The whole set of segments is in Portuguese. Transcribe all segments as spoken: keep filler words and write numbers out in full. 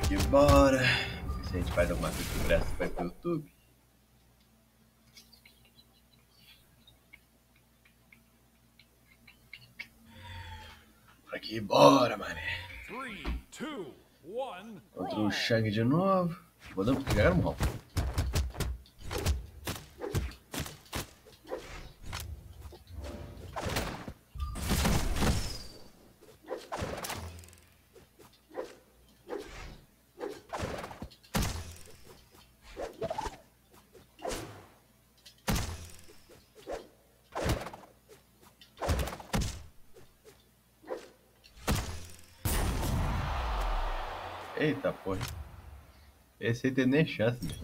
que bora. Ver se a gente faz alguma coisa que presta para ir pro YouTube. Bora que bora, mané. Contra o Shang de novo. Vou dar um pegar um round. Eita porra. Esse aí tem nem chance, né?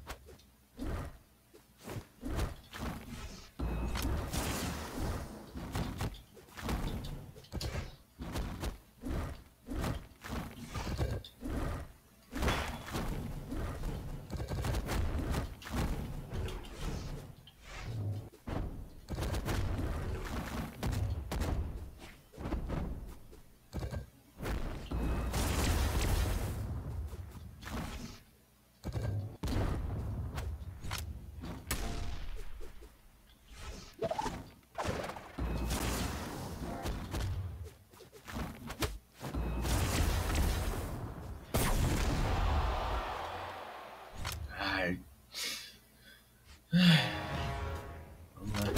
Ai. Vamos lá.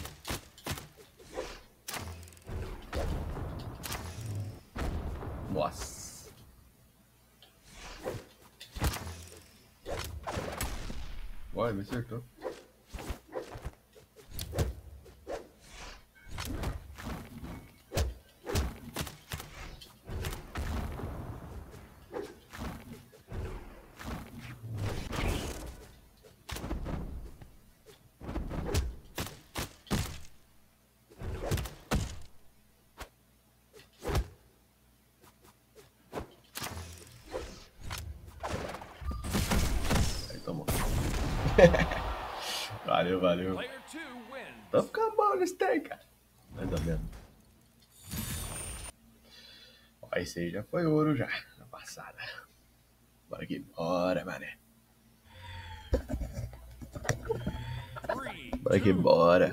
Nossa. Olha, me acertou. Aí tomou. Valeu, valeu. Tá ficando bom nesse trem, cara. Mais ou menos. Ó, esse aí já foi ouro já, na passada. Bora que bora, mané. Bora que bora.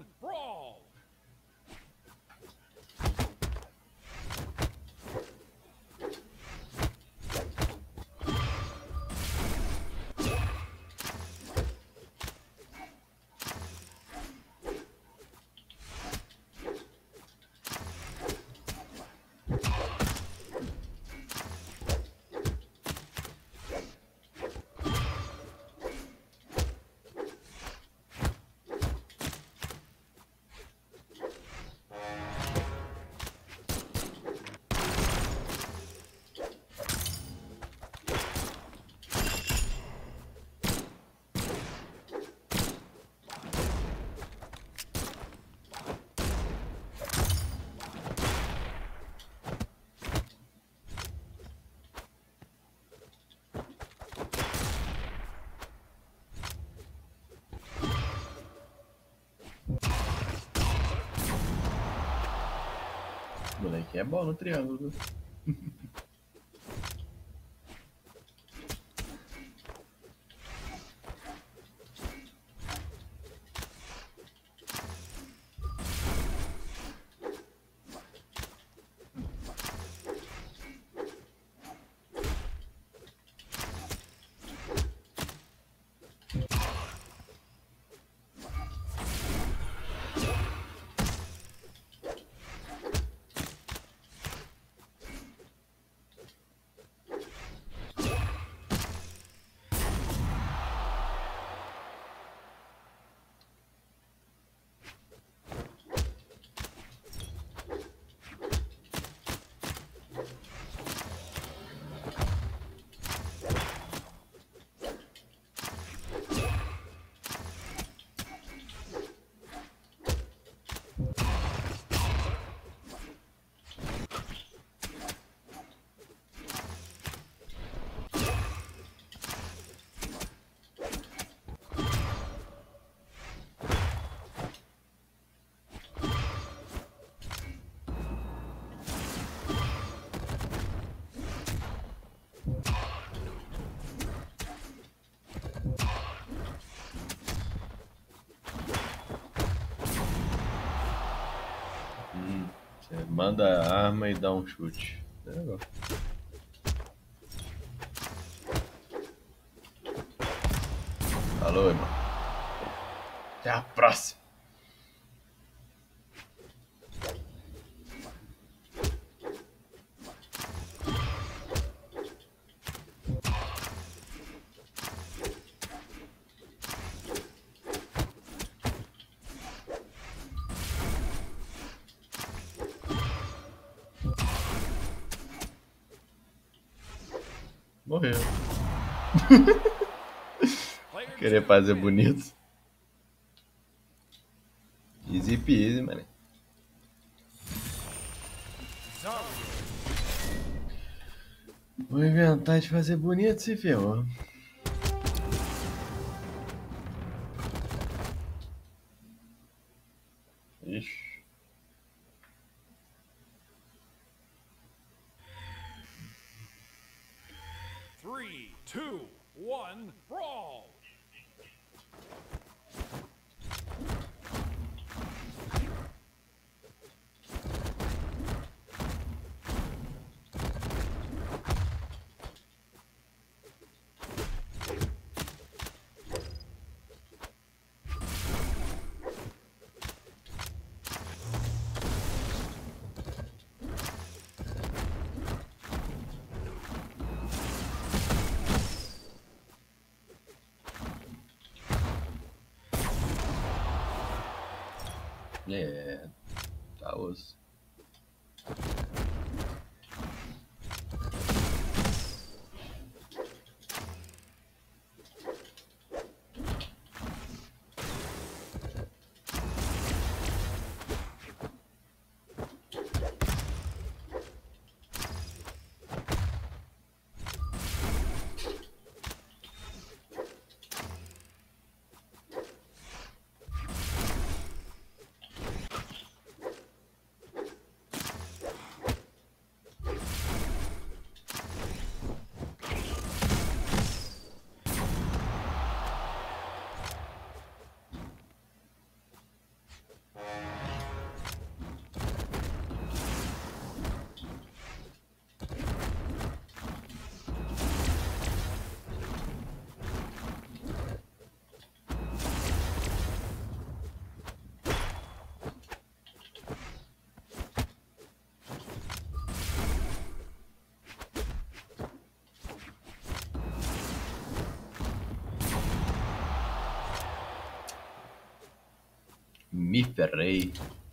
O moleque é bom no triângulo. Manda a arma e dá um chute. É legal. Falou, irmão. Até a próxima. Morreu. Querer fazer bonito. Easy peasy, mano. Vou inventar de fazer bonito, se ferrou. Ixi. Three, two, one, brawl! É, tá osso. Me ferrei.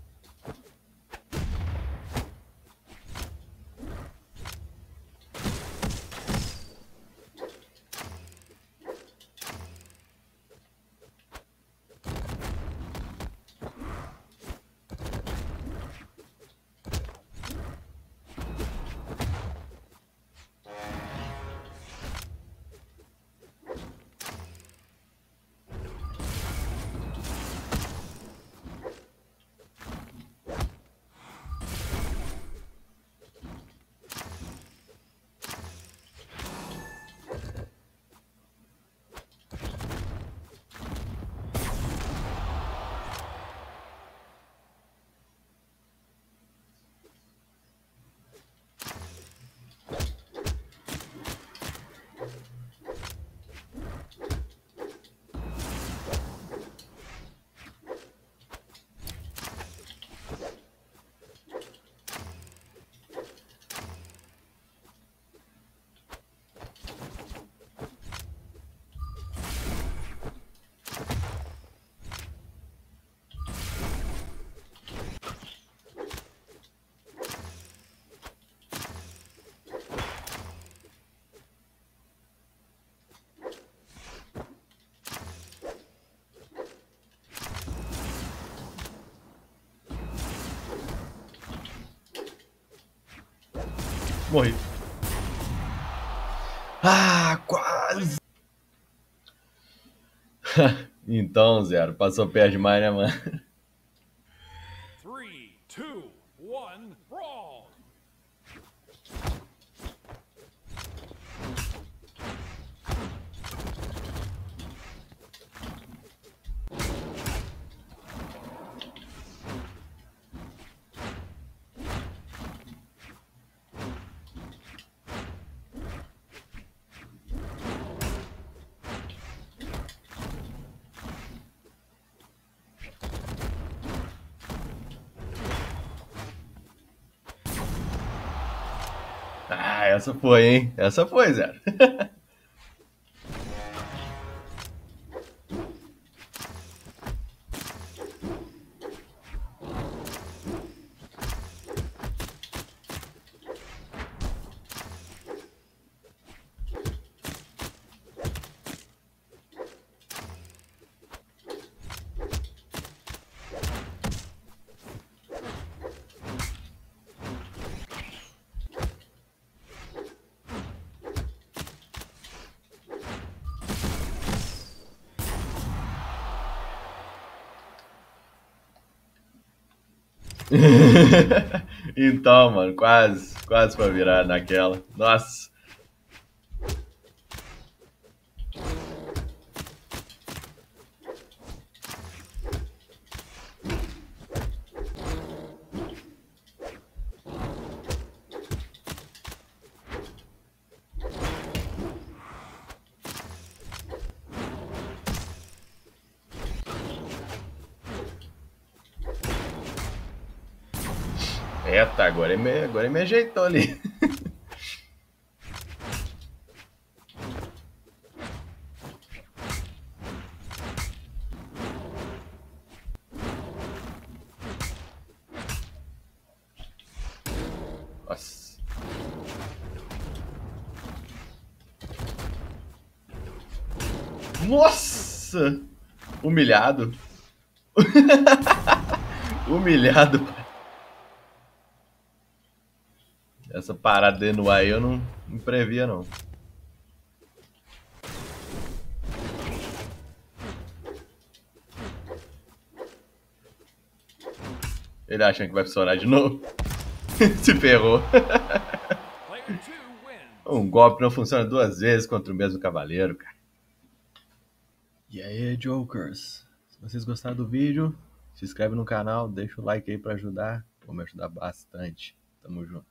Morri. Ah, quase! Então, Zero, passou perto demais, né, mano? Three, two, one, brawl! Ah, essa foi, hein? Essa foi, Zero. Então, mano, quase, quase pra virar naquela. Nossa. Eita, agora ele me, agora ele me ajeitou ali. Nossa. Nossa! Humilhado. Humilhado. Essa parada dentro do ar aí eu não, não previa, não. Ele achando que vai funcionar de novo. Se ferrou. Player two wins. Um golpe não funciona duas vezes contra o mesmo cavaleiro, cara. E aí, Jokers? Se vocês gostaram do vídeo, se inscreve no canal, deixa o like aí pra ajudar. Vou me ajudar bastante. Tamo junto.